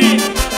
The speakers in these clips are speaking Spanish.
así.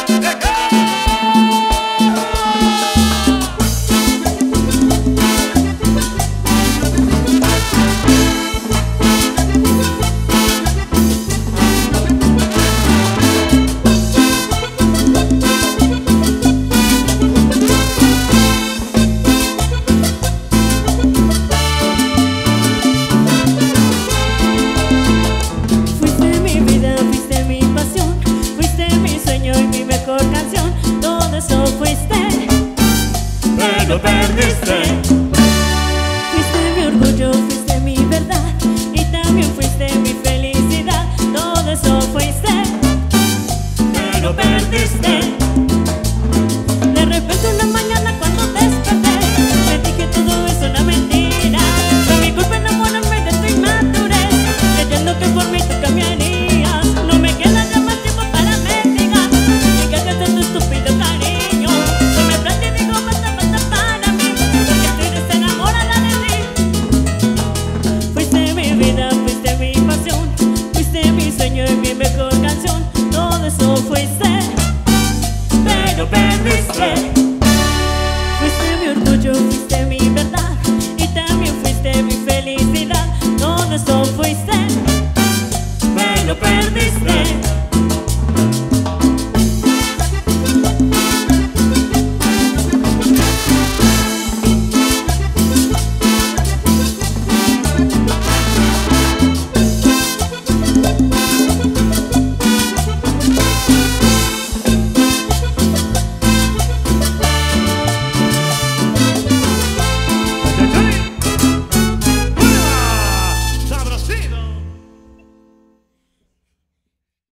Pero perdiste. Fuiste mi orgullo, fuiste mi verdad y también fuiste mi felicidad. Todo eso fuiste, Pero perdiste. de repente una mañana cuando desperté, me dije todo es una mentira. Fue mi culpa enamorarme de tu inmadurez, creyendo que por mí tú cambiarías. No me queda ya más tiempo para mendigar y que hagas de tu estúpido cariño. No me planteé y digo basta, basta para mí, porque estoy desenamorada de ti. Fuiste mi vida, fuiste mi pasión, fuiste mi sueño y mi mejor canción. Todo eso fuiste, Pero perdiste.